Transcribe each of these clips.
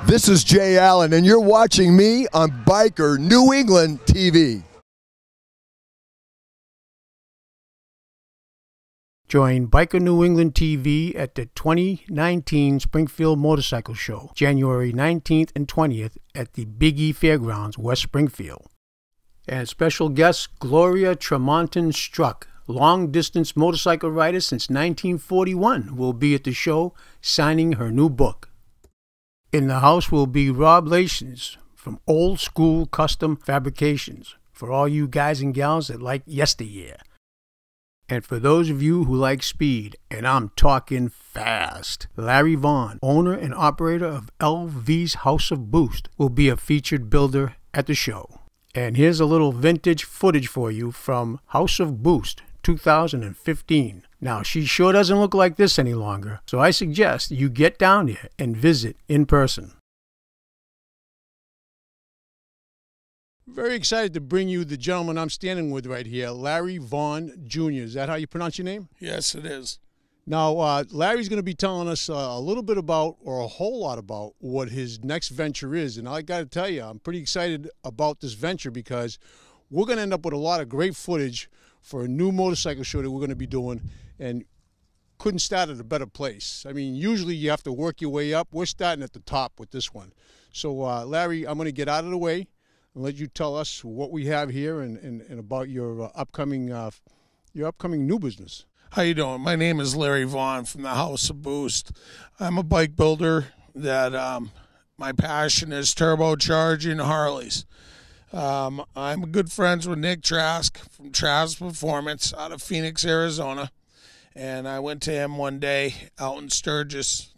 This is Jay Allen, and you're watching me on Biker New England TV. Join Biker New England TV at the 2019 Springfield Motorcycle Show, January 19th and 20th at the Big E Fairgrounds, West Springfield. And special guest Gloria Tramontin Struck, long-distance motorcycle rider since 1941, will be at the show signing her new book. In the house will be Rob Lations from Old School Custom Fabrications, for all you guys and gals that like yesteryear. And for those of you who like speed, and I'm talking fast, Larry Vaughn, owner and operator of LV's House of Boost, will be a featured builder at the show. And here's a little vintage footage for you from House of Boost 2015. Now, she sure doesn't look like this any longer, so I suggest you get down there and visit in person. Very excited to bring you the gentleman I'm standing with right here, Larry Vaughn Jr. Is that how you pronounce your name? Yes, it is. Now, Larry's going to be telling us a little bit about, or a whole lot about, what his next venture is. And I got to tell you, I'm pretty excited about this venture because we're going to end up with a lot of great footage for a new motorcycle show that we're going to be doing, and couldn't start at a better place. I mean, usually you have to work your way up. We're starting at the top with this one. So, Larry, I'm going to get out of the way and let you tell us what we have here and about your upcoming new business. How you doing? My name is Larry Vaughn from the House of Boost. I'm a bike builder that my passion is turbocharging Harleys. I'm good friends with Nick Trask from Trask Performance out of Phoenix, Arizona. And I went to him one day out in Sturgis,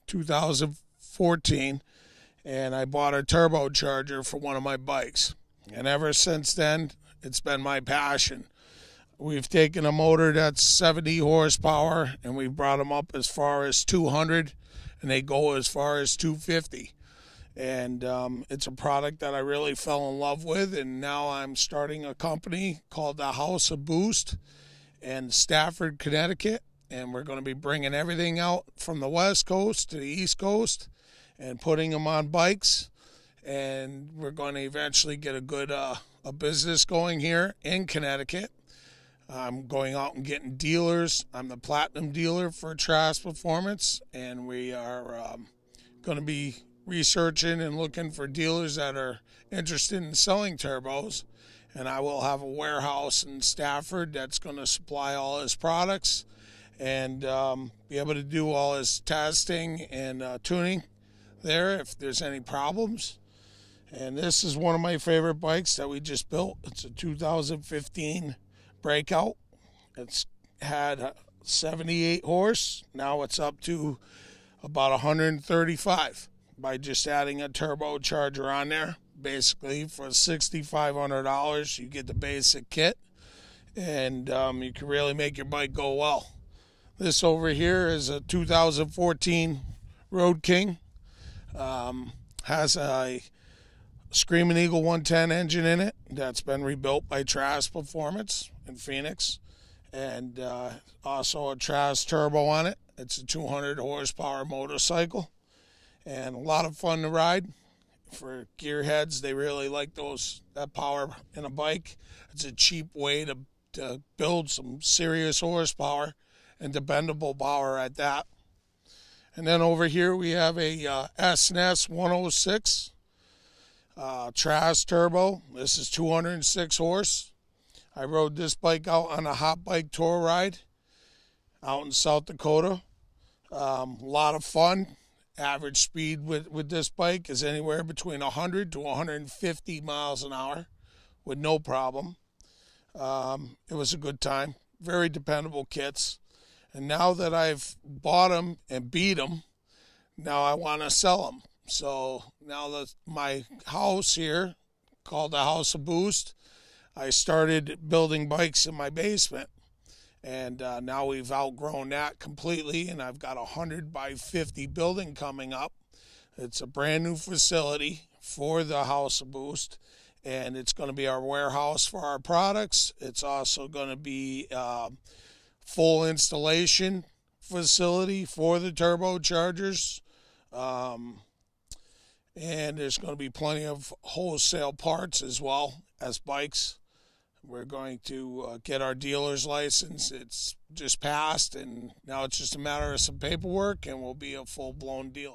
2014, and I bought a turbocharger for one of my bikes. And ever since then, it's been my passion. We've taken a motor that's 70 horsepower, and we've brought them up as far as 200, and they go as far as 250. And it's a product that I really fell in love with, and now I'm starting a company called the House of Boost in Stafford, Connecticut, and we're going to be bringing everything out from the West Coast to the East Coast and putting them on bikes. And we're going to eventually get a good a business going here in Connecticut. I'm going out and getting dealers. I'm the platinum dealer for Trask Performance, and we are going to be researching and looking for dealers that are interested in selling turbos. And I will have a warehouse in Stafford that's going to supply all his products and be able to do all his testing and tuning there if there's any problems. And this is one of my favorite bikes that we just built. It's a 2015 Breakout. It's had 78 horse. Now it's up to about 135 by just adding a turbocharger on there. Basically, for $6,500, you get the basic kit, and you can really make your bike go well. This over here is a 2014 Road King. Has a Screaming Eagle 110 engine in it that's been rebuilt by Trask Performance in Phoenix, and also a Trask turbo on it. It's a 200 horsepower motorcycle and a lot of fun to ride. For gearheads, they really like that power in a bike. It's a cheap way to build some serious horsepower and dependable power at that. And then over here we have a S&S 106 Trask turbo. This is 206 horse. I rode this bike out on a hot bike tour ride out in South Dakota. A lot of fun. Average speed with this bike is anywhere between 100 to 150 miles an hour with no problem. It was a good time. Very dependable kits. And now that I've bought them and beat them, now I want to sell them. So now that my house here, called the House of Boost, I started building bikes in my basement. And now we've outgrown that completely, and I've got a 100 by 50 building coming up. It's a brand new facility for the House of Boost, and it's going to be our warehouse for our products. It's also going to be full installation facility for the turbochargers. And there's going to be plenty of wholesale parts as well as bikes. We're going to get our dealer's license. It's just passed, and now it's just a matter of some paperwork, and we'll be a full-blown dealer.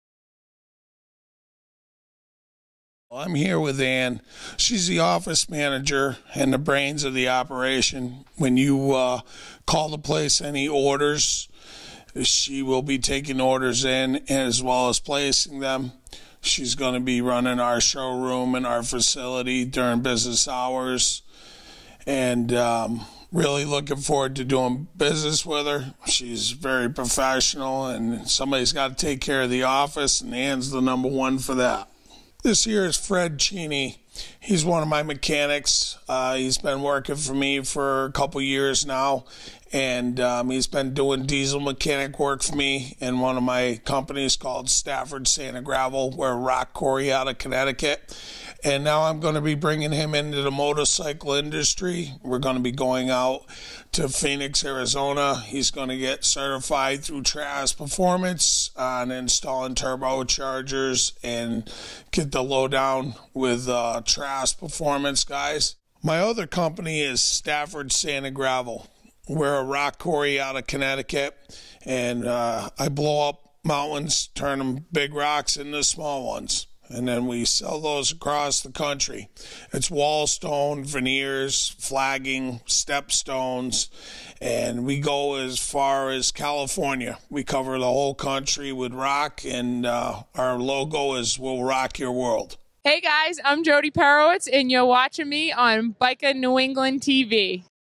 I'm here with Ann. She's the office manager and the brains of the operation. When you call to place any orders, she will be taking orders in as well as placing them. She's going to be running our showroom and our facility during business hours. And really looking forward to doing business with her. She's very professional, and somebody's got to take care of the office, and Ann's the number one for that. This here is Fred Cheney. He's one of my mechanics. He's been working for me for a couple years now, and he's been doing diesel mechanic work for me in one of my companies called Stafford Sand and Gravel. We're a rock quarry out of Connecticut. And now I'm going to be bringing him into the motorcycle industry. We're going to be going out to Phoenix, Arizona. He's going to get certified through Tramontin Performance on installing turbochargers and get the lowdown with Tramontin Performance guys. My other company is Stafford Sand and Gravel. We're a rock quarry out of Connecticut, and I blow up mountains, turn them big rocks into small ones. And then we sell those across the country. It's wall stone, veneers, flagging, step stones, and we go as far as California. We cover the whole country with rock, and our logo is "We'll Rock Your World." Hey guys, I'm Jody Perowitz, and you're watching me on Biker New England TV.